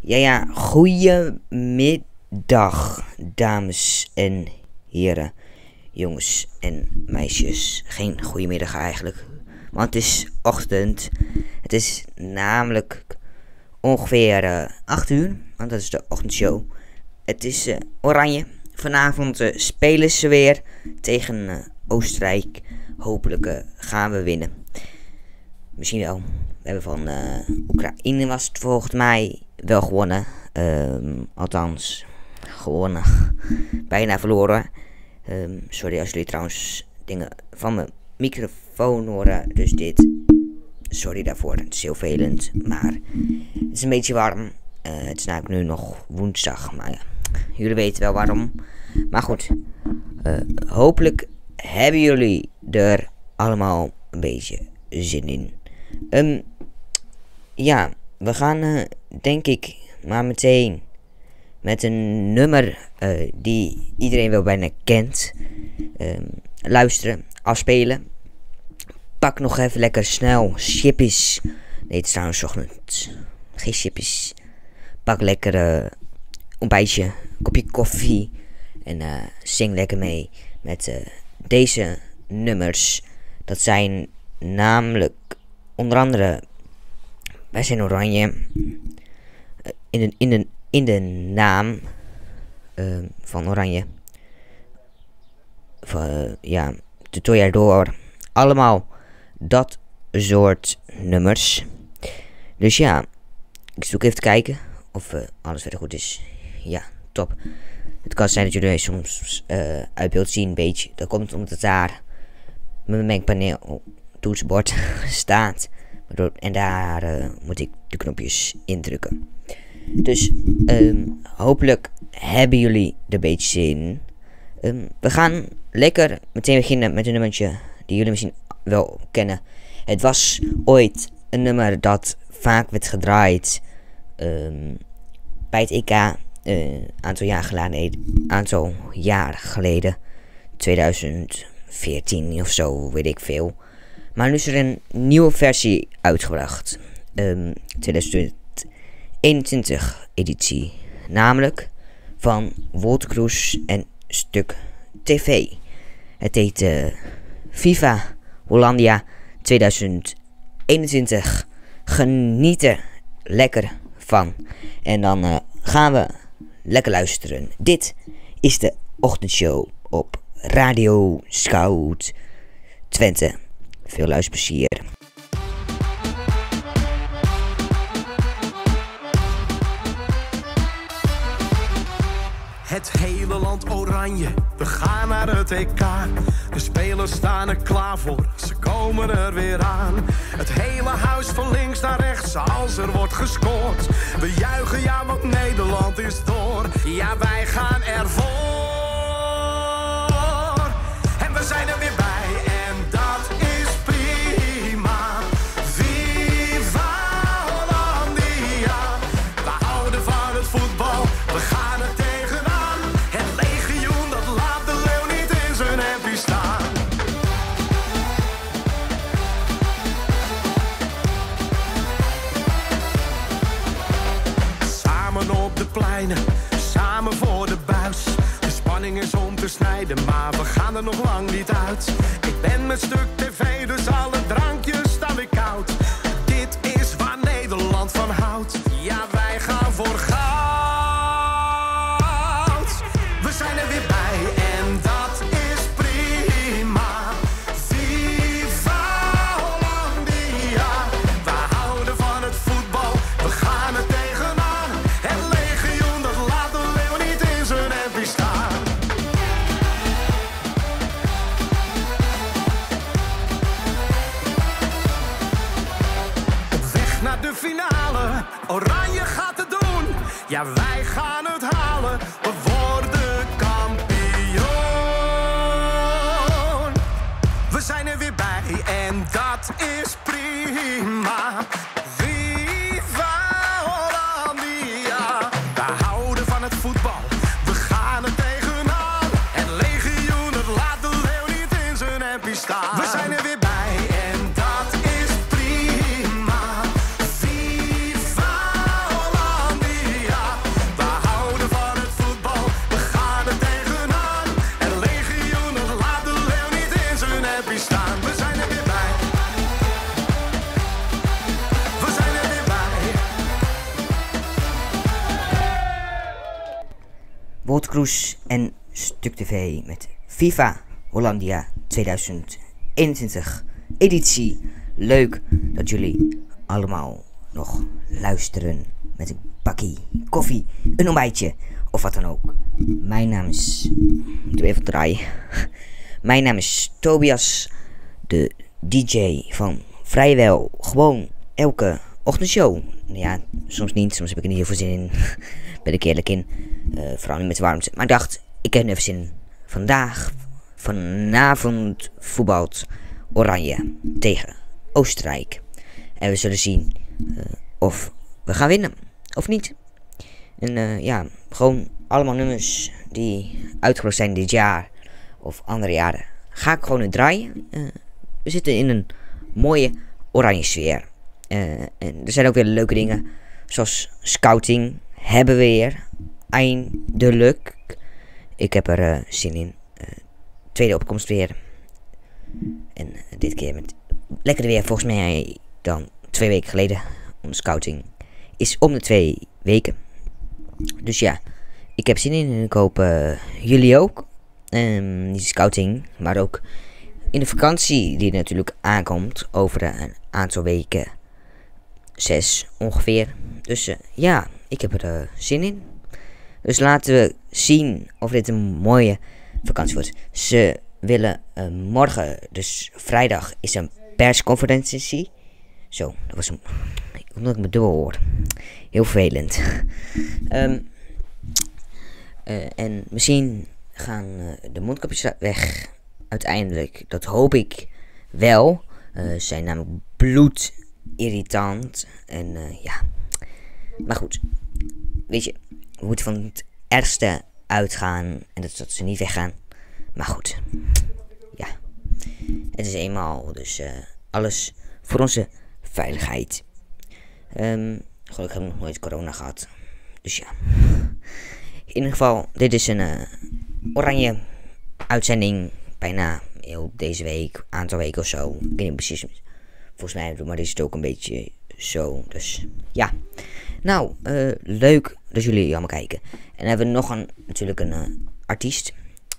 Ja, goeiemiddag, dames en heren, jongens en meisjes. Geen goeiemiddag eigenlijk, want het is ochtend. Het is namelijk ongeveer 8 uur, want dat is de ochtendshow. Het is oranje. Vanavond spelen ze weer tegen Oostenrijk. Hopelijk gaan we winnen. Misschien wel. We hebben van Oekraïne was het volgens mij wel gewonnen. Althans, gewonnen. Bijna verloren. Sorry als jullie trouwens dingen van mijn microfoon horen. Dus dit. Sorry daarvoor. Het is heel vervelend. Maar het is een beetje warm. Het is namelijk nu nog woensdag. Maar ja, jullie weten wel waarom. Maar goed. Hopelijk hebben jullie er allemaal een beetje zin in. Ja, we gaan denk ik maar meteen met een nummer die iedereen wel bijna kent. Luisteren, afspelen. Pak nog even lekker snel chippies. Nee, het is trouwens ochtend. Geen chippies. Pak lekker ontbijtje, kopje koffie. En zing lekker mee met deze nummers. Dat zijn namelijk onder andere Wij zijn oranje. In de naam van oranje. Ja, tutorial door. Allemaal dat soort nummers. Dus ja, ik zoek even te kijken of alles verder goed is. Ja, top. Het kan zijn dat jullie soms uit beeld zien een beetje. Dat komt omdat het daar mijn mengpaneel toetsenbord staat. En daar moet ik de knopjes indrukken. Dus hopelijk hebben jullie er een beetje zin in. We gaan lekker meteen beginnen met een nummertje die jullie misschien wel kennen. Het was ooit een nummer dat vaak werd gedraaid bij het EK. Aantal jaar geleden. 2014 of zo, weet ik veel. Maar nu is er een nieuwe versie uitgebracht. 2021 editie. Namelijk van Wolterkroes en Stuk TV. Het heet FIFA Hollandia 2021. Geniet er lekker van. En dan gaan we lekker luisteren. Dit is de ochtendshow op Radio Scout Twente. Veel luisterplezier. Het hele land oranje, we gaan naar het EK. De spelers staan er klaar voor, ze komen er weer aan. Het hele huis van links naar rechts, als er wordt gescoord. We juichen ja, want Nederland is door. Ja, wij gaan ervoor. En we zijn er weer bij, en dat is prima. Viva Hollandia. We houden van het voetbal, we gaan er tegenaan. Het legioen, dat laat de leeuw niet in zijn hempie staan. Samen op de pleinen, samen voor de buis. De spanning is om te snijden, maar we gaan er nog lang niet uit. Ik ben met Stuk TV, dus alle drankjes staan weer koud. Dit is waar Nederland van houdt. Ja, wij gaan voor goud. We zijn er weer bij en dat is prima. Viva Hollandia. We houden van het voetbal, we gaan er tegenaan. Het legioen, dat laat de leeuw niet in zijn hempie staan. Op weg naar de finale, Oranje gaat het doen. Ja, wij gaan het halen, we worden kampioen. We zijn er weer bij en dat is prima. Viva Hollandia. We houden van het voetbal, we gaan er tegenaan. Het legioen, dat laat de leeuw niet in zijn hempie staan. We zijn er weer bij en dat is prima. Viva Hollandia. World Cruise en Stuk TV met FIFA Hollandia 2021 editie. Leuk dat jullie allemaal nog luisteren met een bakkie koffie, een ontbijtje of wat dan ook. Mijn naam is... Ik doe even draaien. Mijn naam is Tobias, de DJ van vrijwel gewoon elke ochtendshow. Ja, soms niet, soms heb ik er niet heel veel zin in. Ben ik eerlijk in. Vooral niet met de warmte. Maar ik dacht, ik heb er even zin in. Vanavond voetbalt Oranje tegen Oostenrijk. En we zullen zien of we gaan winnen of niet. En ja, gewoon allemaal nummers die uitgebracht zijn dit jaar of andere jaren. Ga ik gewoon nu draaien. We zitten in een mooie oranje sfeer. En er zijn ook weer leuke dingen. Zoals scouting hebben we weer. Eindelijk. Ik heb er zin in. Tweede opkomst weer. En dit keer met lekker weer. Volgens mij dan 2 weken geleden. Onze scouting is om de 2 weken. Dus ja, ik heb zin in en ik hoop jullie ook. Niet de scouting, maar ook in de vakantie die natuurlijk aankomt over een aantal weken. 6 ongeveer. Dus ja, ik heb er zin in. Dus laten we zien of dit een mooie vakantie wordt. Ze willen morgen, dus vrijdag, is een persconferentie. Zo, dat was een... Omdat ik me dubbel hoor. Heel vervelend. En misschien gaan de mondkapjes weg. Uiteindelijk. Dat hoop ik wel. Ze zijn namelijk bloedirritant. En ja. Maar goed. Weet je. We moeten van het ergste uitgaan. En dat ze niet weggaan. Maar goed. Ja. Het is eenmaal. Dus alles voor onze veiligheid. Gelukkig heb ik nog nooit corona gehad. Dus ja. In ieder geval. Dit is een oranje uitzending. Bijna heel deze week. Aantal weken of zo. Ik weet niet precies. Volgens mij. Maar is het ook een beetje zo. Dus ja. Nou. Leuk dat jullie allemaal kijken. En dan hebben we nog natuurlijk een artiest.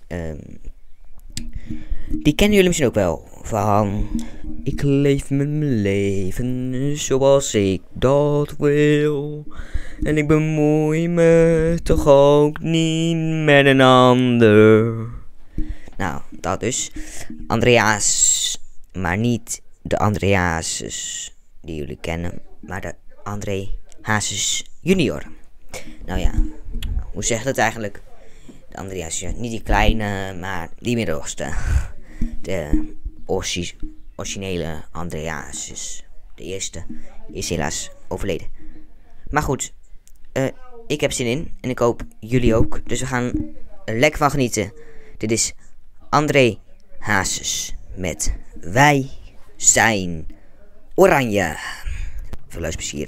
Die kennen jullie misschien ook wel. Van... Ik leef mijn leven zoals ik dat wil. En ik bemoei me toch ook niet met een ander. Nou, dat dus. Andreas. Maar niet de André Hazes die jullie kennen. Maar de André Hazes junior. Nou ja, hoe zeg je dat eigenlijk? De André Hazes, niet die kleine, maar die middelste. De originele André Hazes. De eerste is helaas overleden. Maar goed, ik heb zin in en ik hoop jullie ook. Dus we gaan er lekker van genieten. Dit is André Hazes met Wij zijn Oranje. Veel luisterplezier.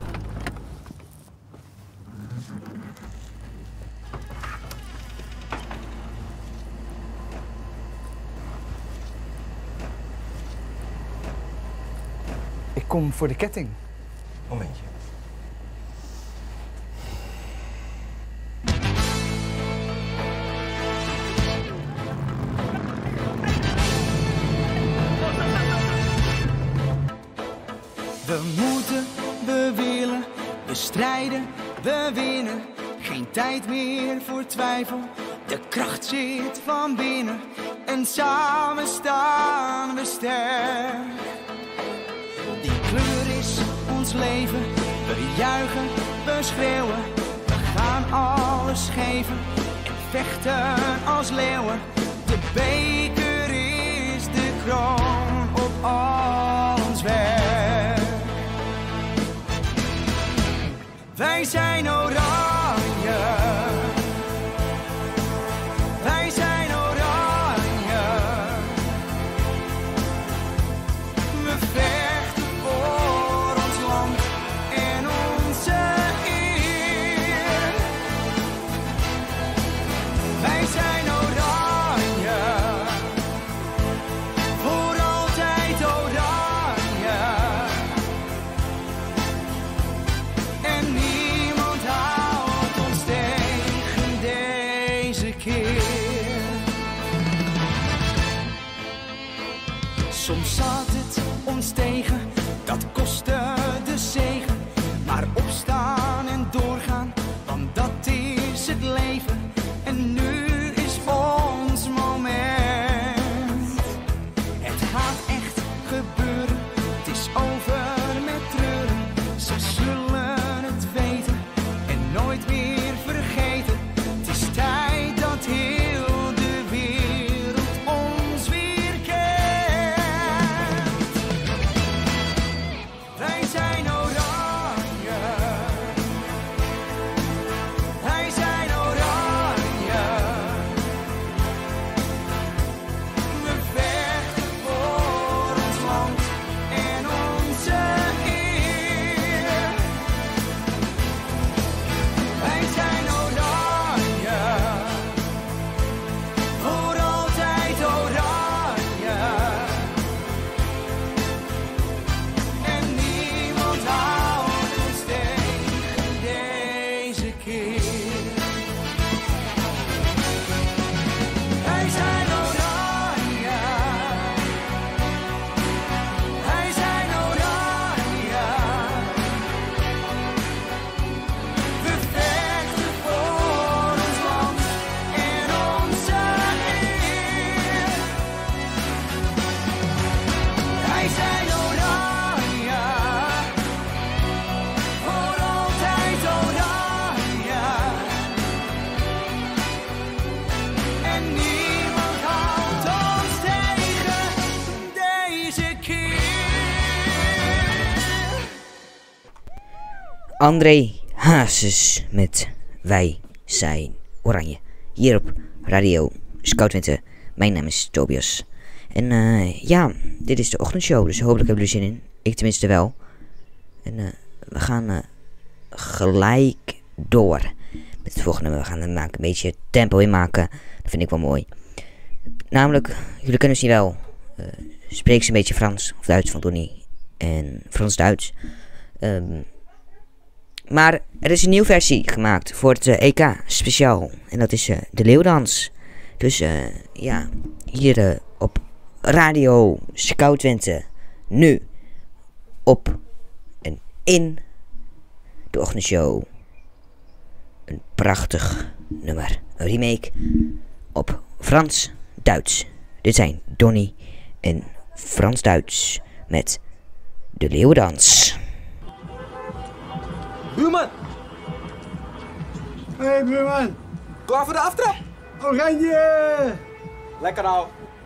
Ik kom voor de ketting. Momentje. We moeten, we willen, we strijden, we winnen. Geen tijd meer voor twijfel, de kracht zit van binnen. En samen staan we sterk. Die kleur is ons leven, we juichen, we schreeuwen. We gaan alles geven en vechten als leeuwen. De beker is de kroon op ons werk. Wij zijn oranje. Wij zijn oranje. We vechten voor ons land en onze eer. Wij zijn oranje. Voor altijd oranje. En niemand houdt ons tegen. Soms zat het ons tegen, dat kostte de zegen. Maar opstaan en doorgaan, want dat is het leven. En nu is ons moment. Het gaat echt gebeuren, het is over met treuren. Ze zullen het weten en nooit meer vergeten. Het is tijd dat heel de wereld ons weer kent. Wij zijn oranje. Wij zijn oranje. We vechten voor ons land en onze eer. Wij zijn oranje. Voor altijd oranje. En niemand houdt ons tegen deze keer. Wij zijn oranje. Wij zijn oranje. We vechten voor ons land en onze eer. Wij zijn oranje. Voor altijd oranje. En niemand houdt ons tegen deze keer. André Hazes met Wij zijn Oranje. Hier op Radio Scout Twente. Mijn naam is Tobias. En ja, dit is de ochtendshow, dus hopelijk hebben jullie zin in. Ik tenminste wel. En we gaan gelijk door met het volgende. We gaan er een beetje tempo in maken. Dat vind ik wel mooi. Namelijk, jullie kunnen misschien wel. Spreek ze een beetje Frans of Duits van Donnie. En Frans-Duits. Maar er is een nieuwe versie gemaakt voor het EK speciaal. En dat is de Leeuwdans. Dus ja, hier op Radio Scout Twente. Nu op en in de ochtendshow. Een prachtig nummer. Een remake op Frans-Duits. Dit zijn Donnie en Frans-Duits met de Leeuwdans. Buurman, Hey buurman, klaar voor de aftrap? oranje! Lekker nou.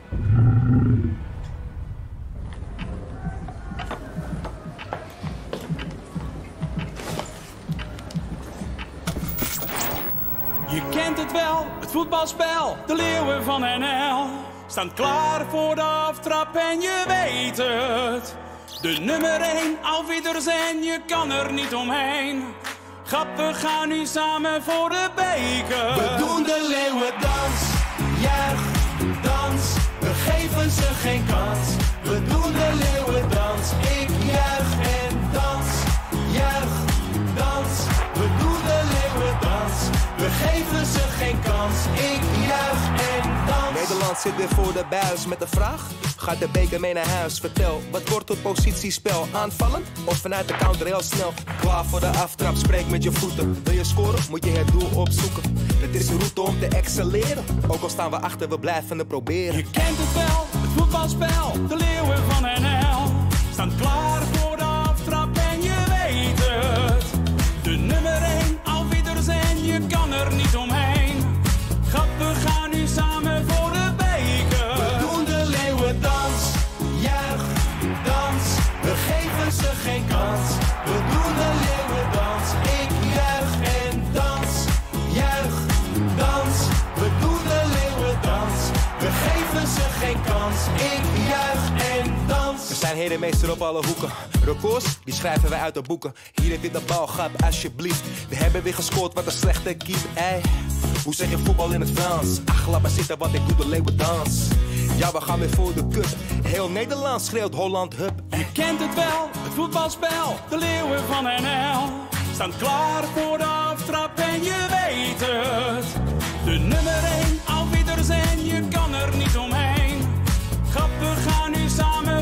Je kent het wel, het voetbalspel, de Leeuwen van NL staan klaar voor de aftrap en je weet het. De nummer 1, Auf Wiedersehen, je kan er niet omheen. Grappen gaan nu samen voor de beker. We doen de leeuwendans, juich, dans. We geven ze geen kans. We doen de leeuwendans, ik juich en dans. Juich, dans. We doen de leeuwendans. We geven ze geen kans. Ik juich en dans. Nederland zit weer voor de buis met de vraag: gaat de beker mee naar huis? Vertel, wat wordt het positiespel? Aanvallend of vanuit de counter heel snel? Klaar voor de aftrap, spreek met je voeten. Wil je scoren, moet je het doel opzoeken. Dit is een route om te excelleren. Ook al staan we achter, we blijven het proberen. Je kent het wel, het voetbalspel, de Leeuwen van NL staan klaar voor de aftrap en je weet het. De nummer 1, Auf Wiedersehen, je kan er niet omheen. Grappen gaan nu samen voor de beker. We doen de leeuwendans, juich, dans. We geven ze geen kans. We doen de leeuwendans, ik juich en dans. Juich, dans. We doen de leeuwendans. We geven ze geen kans. Ik juich en dans. We zijn herenmeester op alle hoeken. Records, die schrijven wij uit de boeken. Hier heb je de bal, grap alsjeblieft. We hebben weer gescoord, wat een slechte keep, ey. Hoe zeg je voetbal in het Frans? Ach, laat maar zitten, wat ik doe de leeuwendans. Ja, we gaan weer voor de cup. Heel Nederland schreeuwt Holland hup. Je kent het wel, het voetbalspel, de Leeuwen van NL staan klaar voor de aftrap en je weet het. De nummer 1, Auf Wiedersehen, je kan er niet omheen. Grappen gaan nu samen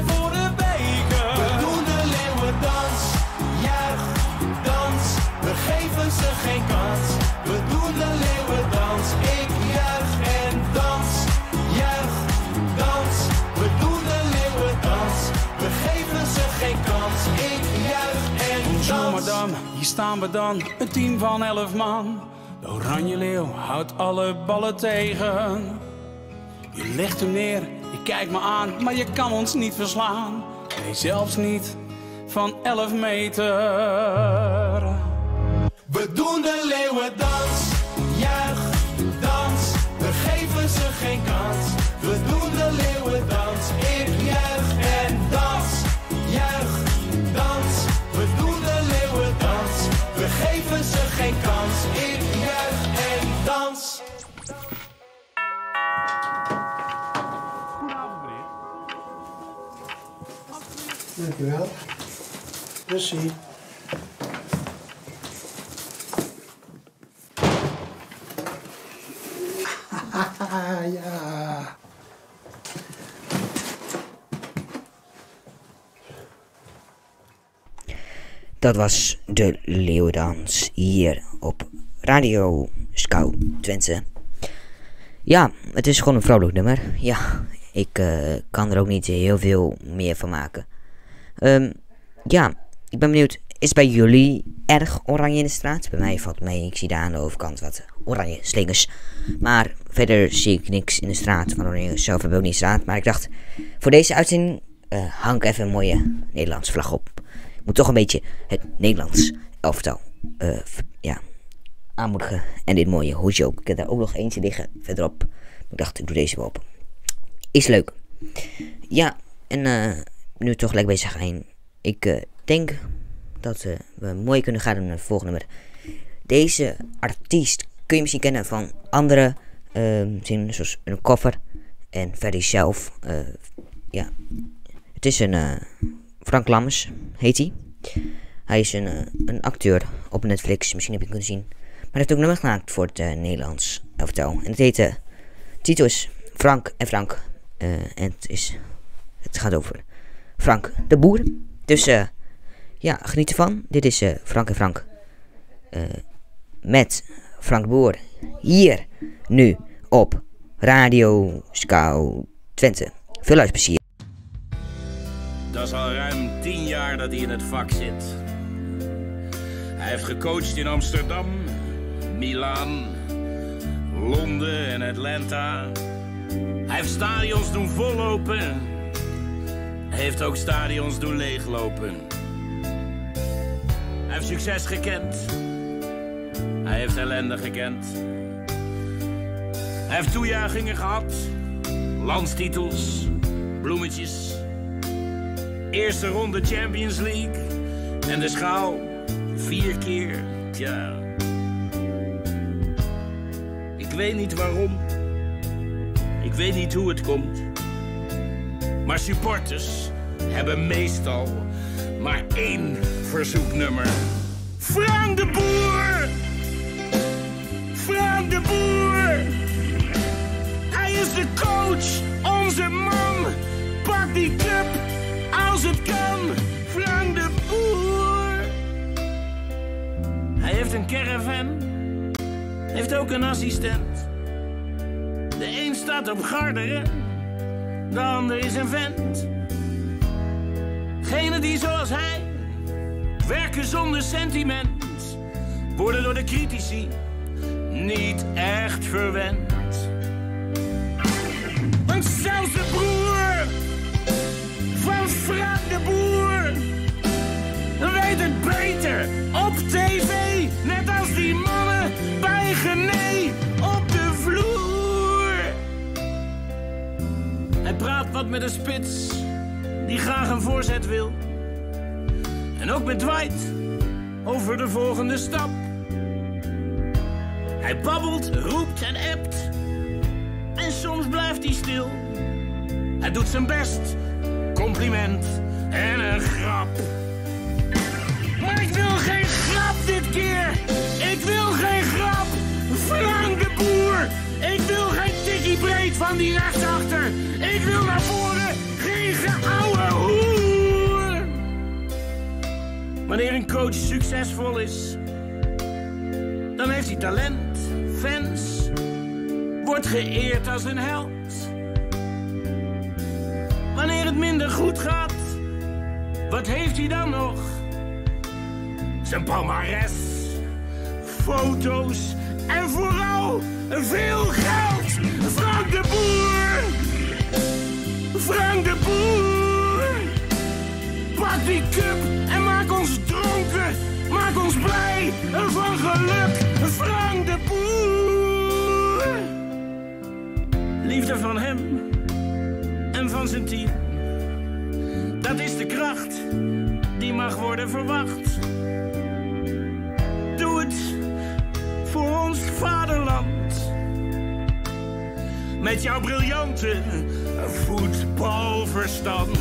hier staan we dan, een team van 11 man. De Oranje Leeuw houdt alle ballen tegen. Je legt hem neer, je kijkt me aan, maar je kan ons niet verslaan. Nee, zelfs niet van 11 meter. We doen de leeuwendans, juich, dans, we geven ze geen kans. We doen de leeuwendans, ik juich en dans, juich, dans. We doen de leeuwendans, we geven ze geen kans. Ik juich en dans. Goedenavond, meneer. Dankjewel. Merci. Ja. Dat was de Leeuwendans hier op Radio Scout Twente. Ja, het is gewoon een vrolijk nummer. Ja, ik kan er ook niet heel veel meer van maken. Ja, ik ben benieuwd. Is het bij jullie erg oranje in de straat? Bij mij valt mee. Ik zie daar aan de overkant wat oranje slingers. Maar verder zie ik niks in de straat. Van oranje zelf heb ik ook niet in de straat. Maar ik dacht, voor deze uitzending hang ik even een mooie Nederlandse vlag op. Ik moet toch een beetje het Nederlands elftal aanmoedigen. En dit mooie hoedje ook. Ik heb daar ook nog eentje liggen verderop. Ik dacht, ik doe deze wel op. Is leuk. Ja, en nu toch lekker bezig zijn. Ik denk dat we mooi kunnen gaan naar het volgende nummer. Deze artiest kun je misschien kennen van andere zinnen, zoals een cover en verder zelf. Ja, het is een Frank Lammers, heet hij. Hij is een acteur op Netflix, misschien heb je kunnen zien. Maar hij heeft ook nummer gemaakt voor het Nederlands elftal. En het heet, de titel is Frank en Frank. En het gaat over Frank de Boer. Dus ja, geniet ervan. Dit is Frank en Frank. Met Frank de Boer. Hier, nu, op Radio Scout Twente. Veel luisterplezier. Dat is al ruim 10 jaar dat hij in het vak zit. Hij heeft gecoacht in Amsterdam, Milaan, Londen en Atlanta. Hij heeft stadions doen vollopen. Hij heeft ook stadions doen leeglopen. Hij heeft succes gekend. Hij heeft ellende gekend. Hij heeft toejuichingen gehad. Landstitels, bloemetjes. Eerste ronde Champions League. En de schaal 4 keer. Tja. Ik weet niet waarom. Ik weet niet hoe het komt. Maar supporters hebben meestal maar 1 verzoeknummer. Frank de Boer! Frank de Boer! Hij is de coach, onze man. Pak die cup als het kan. Frank de Boer! Hij heeft een caravan. Heeft ook een assistent. De een staat op Garderen. De ander is een vent. Genen die zoals hij werken zonder sentiment, worden door de critici niet echt verwend. Want zelfs de broer van Frank de Boer weet het beter op tv. Net als die mannen bij Gené op de vloer. Hij praat wat met een spits die graag een voorzet wil. En ook met Dwight over de volgende stap. Hij babbelt, roept en appt. En soms blijft hij stil. Hij doet zijn best, compliment en een grap. Maar ik wil geen grap dit keer. Ik wil geen grap. Frank de Boer. Ik wil geen tikkie breed van die rechtsachter. Ik wil naar voren geen geouwe hoer. Wanneer een coach succesvol is, dan heeft hij talent, fans, wordt geëerd als een held. Wanneer het minder goed gaat, wat heeft hij dan nog? zijn palmares, foto's en vooral veel geld. Frank de Boer, Frank de Boer. Pak die cup en maak ons dronken, maak ons blij van geluk. Frank de Boer. Liefde van hem en van zijn team, dat is de kracht die mag worden verwacht. Doe het voor ons vaderland. Met jouw briljante voetbalverstand.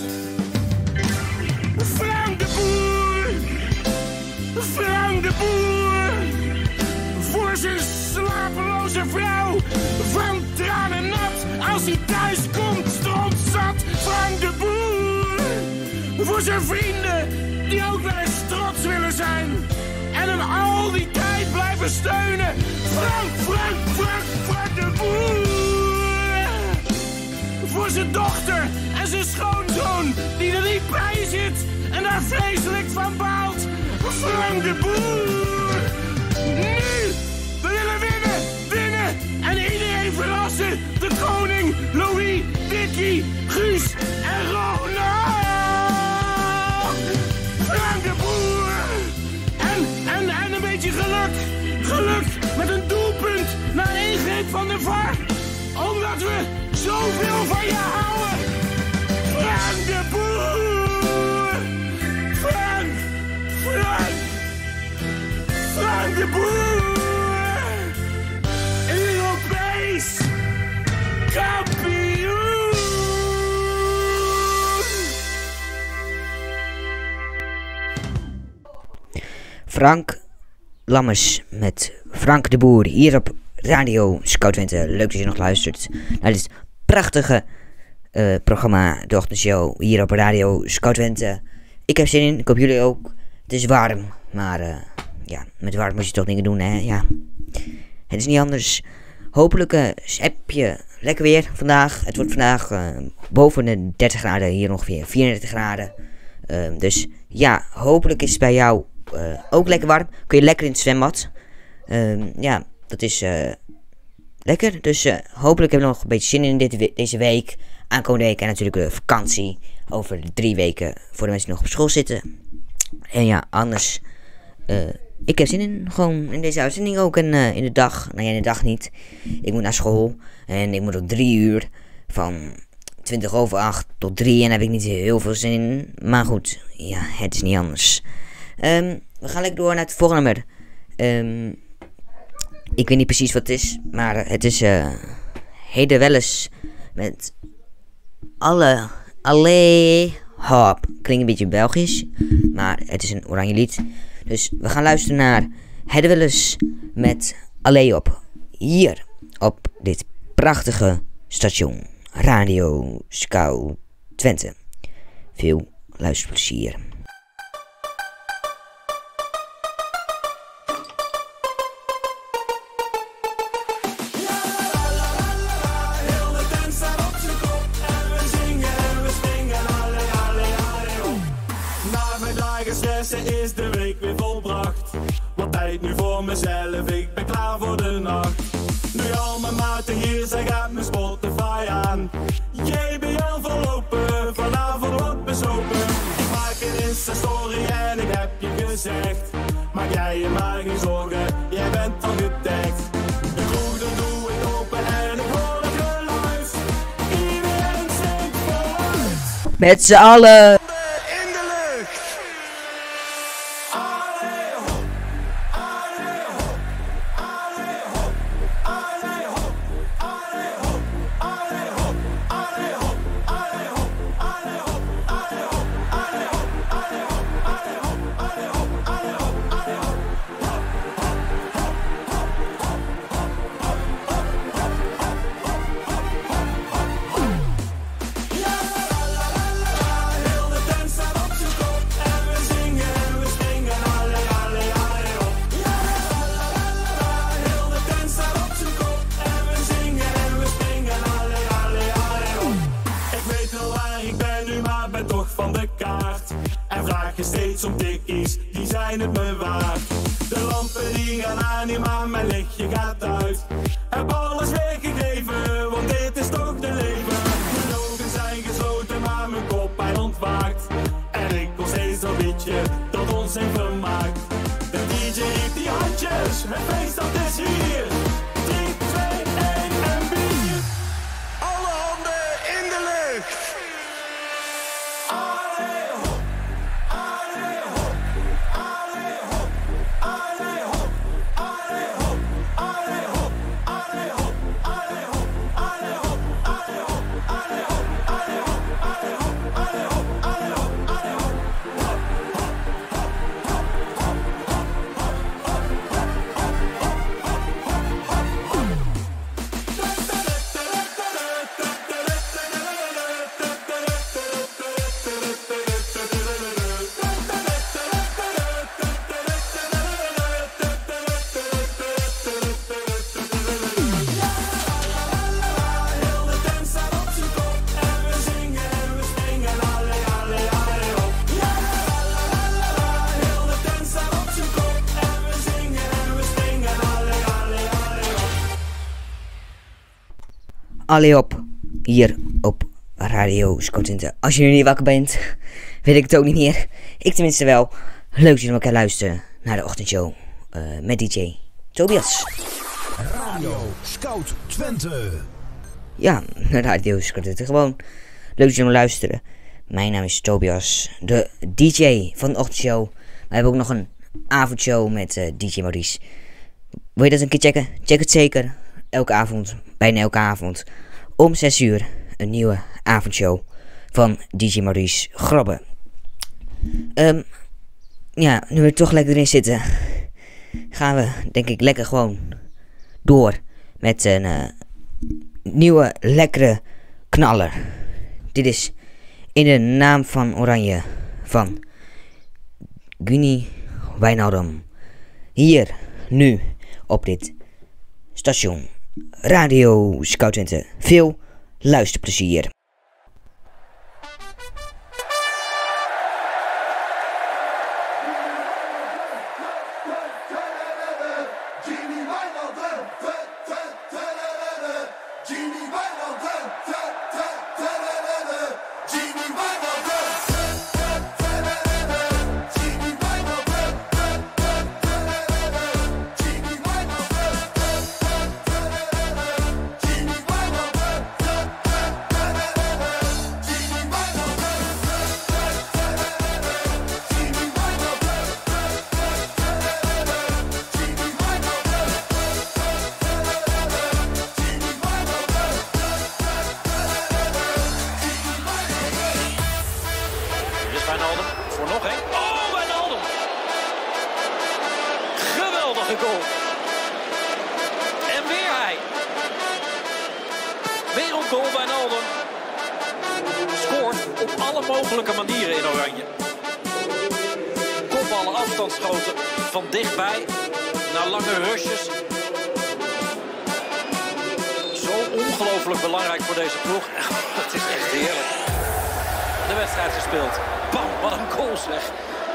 Frank de Boer, Frank de Boer. Voor zijn slapeloze vrouw, van tranen nat. Als hij thuis komt, strontzat. Frank de Boer. Voor zijn vrienden, die ook wel eens trots willen zijn. En hem al die tijd blijven steunen. Frank, Frank, Frank, Frank de Boer. Voor zijn dochter en zijn schoonzoon, die er niet bij zit en daar vreselijk van baalt. Frank de Boer. Nu! We willen winnen, winnen en iedereen verrassen. De koning, Louis, Dickie, Guus en Ronald. Frank de Boer. En een beetje geluk. Geluk met een doelpunt na een ingreep van de VAR. Omdat we zoveel van je houden. Frank de Boer. Frank. Frank. Frank de Boer. Europees kampioen. Frank Lammers met Frank de Boer hier op Radio Scout Twente. Leuk dat je nog luistert naar dit prachtige programma, de ochtendshow hier op Radio Scout Twente. Ik heb zin in, ik hoop jullie ook. Het is warm, maar ja, met warm moet je toch dingen doen, hè? Ja, het is niet anders. Hopelijk heb je lekker weer vandaag. Het wordt vandaag boven de 30 graden, hier ongeveer 34 graden. Dus ja, hopelijk is het bij jou ook lekker warm. Kun je lekker in het zwembad. Ja, dat is lekker. Dus hopelijk hebben we nog een beetje zin in deze week. Aankomende week en natuurlijk vakantie. Over 3 weken voor de mensen die nog op school zitten. En ja, anders. Ik heb zin in gewoon in deze uitzending ook. En in de dag. Nou ja, in de dag niet. Ik moet naar school. En ik moet op 3 uur. Van 8:20 tot 3. En daar heb ik niet heel veel zin in. Maar goed, ja, het is niet anders. We gaan lekker door naar het volgende nummer. Ik weet niet precies wat het is. Maar het is Heden wel eens met Allee Hop. Klinkt een beetje Belgisch. Maar het is een oranje lied. Dus we gaan luisteren naar Heden wel eens met Allee Hop. Hier op dit prachtige station. Radio Scout Twente. Veel luisterplezier. Is de week weer volbracht. Wat tijd nu voor mezelf, ik ben klaar voor de nacht. Nu al mijn maten hier zijn, gaat mijn Spotify aan. JBL verlopen, vanavond wordt bezopen. Ik maak een Insta-story en ik heb je gezegd. Maak jij je maar geen zorgen, jij bent al gedekt. De kroegen doe ik open en ik hoor het geluid. Iedereen zingt vooruit. Met z'n allen. zijn het me waard. De lampen die gaan aan, maar mijn lichtje gaat uit. Heb alles weggegeven, want dit is toch de leven. Mijn ogen zijn gesloten, maar mijn kop hij ontwaakt. En ik kom steeds een beetje tot ons in vermaakt. De DJ heeft die handjes, het feest dat is hier. 3, 2, 1 en bier. Alle handen in de lucht. Allee hop, allee hop, allee hop, allee hop, allee hop, allee hop, allee hop, allee hop, allee hop, allee hop, allee hop, allee hop, allee hop, allee hop, allee hop, allee hop. Allee op, hier op Radio Scout. Als je nu niet wakker bent, weet ik het ook niet meer. Ik tenminste wel. Leuk dat jullie elkaar luisteren naar de ochtendshow met DJ Tobias. Radio Scout Twente. Ja, Radio Scout Twente. Gewoon leuk dat jullie luisteren. Mijn naam is Tobias, de DJ van de ochtendshow. We hebben ook nog een avondshow met DJ Maurice. Wil je dat een keer checken? Check het zeker. Elke avond, bijna elke avond, om 6 uur, een nieuwe avondshow van DJ Maurice Grobbe. Ja, nu we toch lekker erin zitten, gaan we denk ik lekker gewoon door met een nieuwe lekkere knaller. Dit is In de Naam van Oranje van Gunny Wijnaldum. Hier, nu, op dit station Radio Scout Twente. Veel luisterplezier. Wijnaldum voor nog één. Oh, Wijnaldum! Geweldige goal. En weer hij. Wereldgoal Wijnaldum. Scoort op alle mogelijke manieren in Oranje. Kopballen, afstandsschoten van dichtbij naar lange rushes. Zo ongelooflijk belangrijk voor deze ploeg. Het is echt heerlijk. De wedstrijd gespeeld. Bam, wat een goal zeg.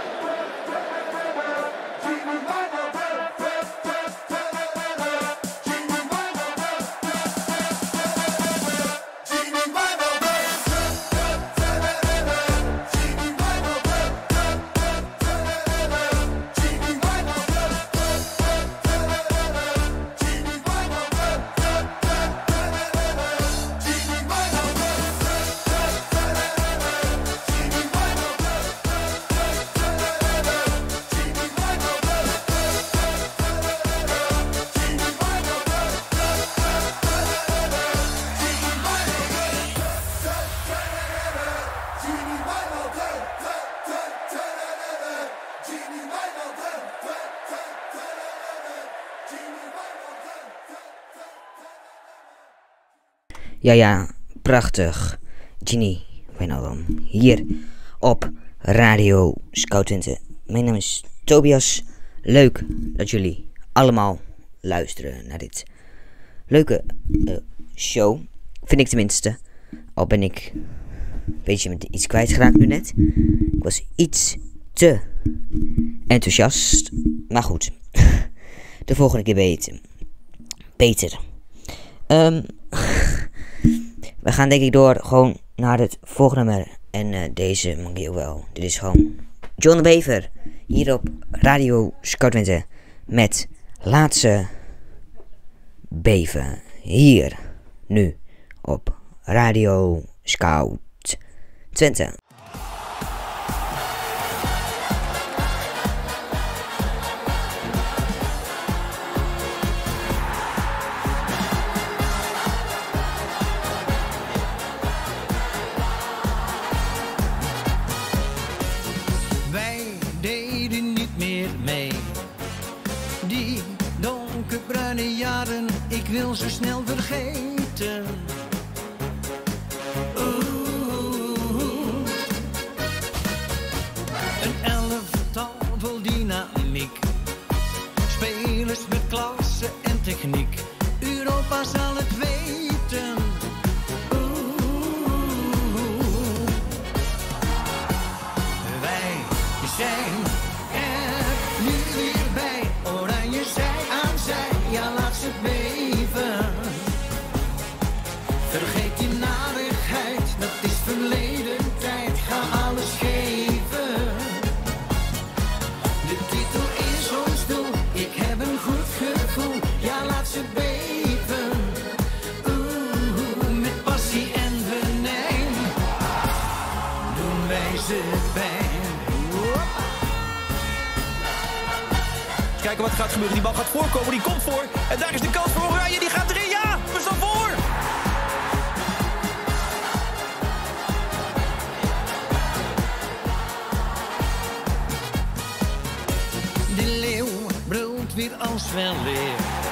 Ja, prachtig. Ginny Wijnaldum hier op Radio Scout Twente. Mijn naam is Tobias. Leuk dat jullie allemaal luisteren naar dit leuke show. Vind ik tenminste. Al ben ik een beetje met iets kwijtgeraakt nu net. Ik was iets te enthousiast. Maar goed, de volgende keer beter. We gaan denk ik door gewoon naar het volgende nummer. En deze mag ik ook wel. Dit is gewoon John de Bever. Hier op Radio Scout Twente. Met Laatste Beven. Hier. Nu. Op Radio Scout Twente. Ik wil zo snel vergeten. Een elftal vol dynamiek. Spelers met klasse en techniek. Europa zal het weten. Wij zijn er nu weer bij. Oranje zij aan zij. Ja, laat ze beven. Vergeet die narigheid, dat is verleden tijd. Ga alles geven. De titel is ons doel. Ik heb een goed gevoel. Ja, laat ze beven. Met passie en venijn doen wij ze pijn. Kijken wat er gaat gebeuren. Die bal gaat voorkomen, die komt voor. En daar is de kans voor Oranje, die gaat erin. Ja, we staan voor. De leeuw brult weer als wel weer.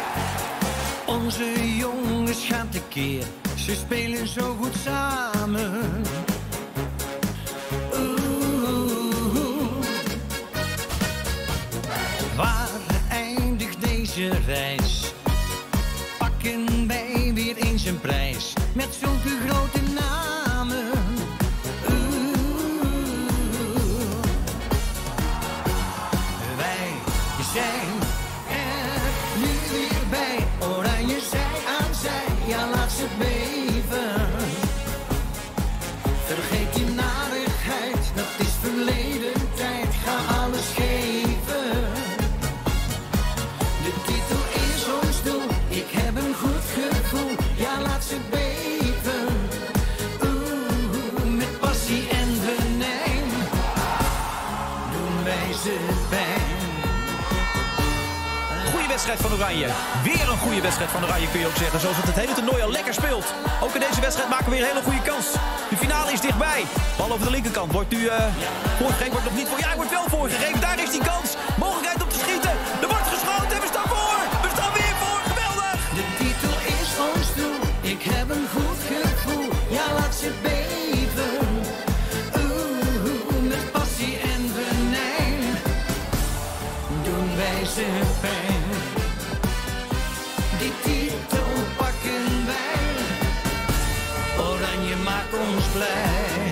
Onze jongens gaan tekeer. Ze spelen zo goed samen. Waar eindigt deze reis? Pakken wij weer eens een prijs met zulke grote namen. Wij zijn er nu weer bij. Oranje zij aan zij. Ja, laat ze beven. Vergeet die narigheid, dat is verleden tijd. Ga alles geven. De titel is ons doel. Ik heb een goed gevoel. Ja, laat ze beven. Met passie en venijn doen wij ze pijn. Goeie wedstrijd van Oranje. Weer een goede wedstrijd van Oranje kun je ook zeggen. Zoals het hele toernooi al lekker speelt. Ook in deze wedstrijd maken we weer een hele goede kans. De finale is dichtbij. Bal over de linkerkant. Wordt nu voorgegeven. Wordt nog niet voor. Ja, hij wordt wel voorgegeven. Daar is die kans. Mogelijkheid om te schieten. Er wordt geschoten en we staan voor. We staan weer voor. Geweldig. De titel is ons doel. Ik heb een goed gevoel. Ja, laat ze beven. Met passie en venijn doen wij ze pijn. Die titel pakken wij. Oranje maakt ons blij.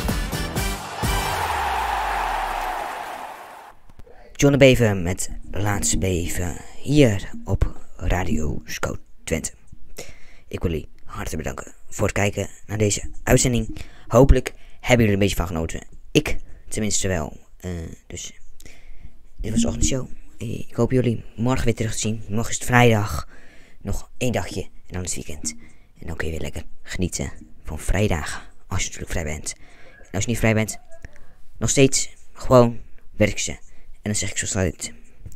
John de Bever met Laatste Beven. Hier op Radio Scout Twente. Ik wil jullie hartelijk bedanken voor het kijken naar deze uitzending. Hopelijk hebben jullie er een beetje van genoten. Ik tenminste wel. Dus dit was de ochtendshow. Ik hoop jullie morgen weer terug te zien. Morgen is het vrijdag. Nog 1 dagje en dan is het weekend. En dan kun je weer lekker genieten van vrijdagen. Als je natuurlijk vrij bent. En als je niet vrij bent, nog steeds gewoon werk ze. En dan zeg ik zo sluit.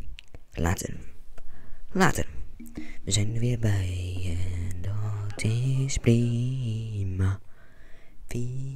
Later. We zijn er weer bij. En dat is prima.